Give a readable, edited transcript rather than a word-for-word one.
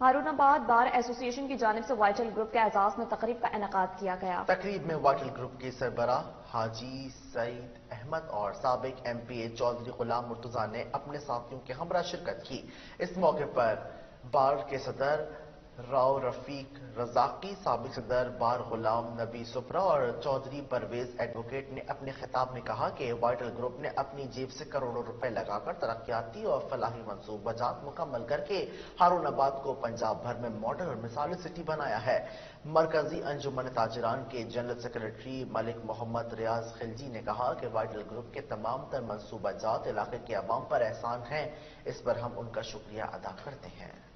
Harunabad bar association की जानिब से वाइटल ग्रुप के एजाज में तकरीब का इनेकाद किया गया। तकरीब में वाइटल ग्रुप के सरबराह हाजी सईद अहमद और साबिक एमपीए चौधरी गुलाम मुर्तजा ने अपने साथियों के हमरा शिरकत की। इस मौके पर बार के सदर राव रफीक रजाकी, साबिक सदर बार गुलाम नबी सुपरा और चौधरी परवेज एडवोकेट ने अपने खिताब में कहा कि वाइटल ग्रुप ने अपनी जेब से करोड़ों रुपए लगाकर तरक्याती और फलाही मंसूबाजात मुकम्मल करके हारूनाबाद को पंजाब भर में मॉडल और मिसाली सिटी बनाया है। मरकजी अंजुमन ताजिरान के जनरल सेक्रेटरी मलिक मोहम्मद रियाज खिलजी ने कहा कि वाइटल ग्रुप के तमाम तर मंसूबाजात इलाके के अवाम पर एहसान हैं, इस पर हम उनका शुक्रिया अदा करते हैं।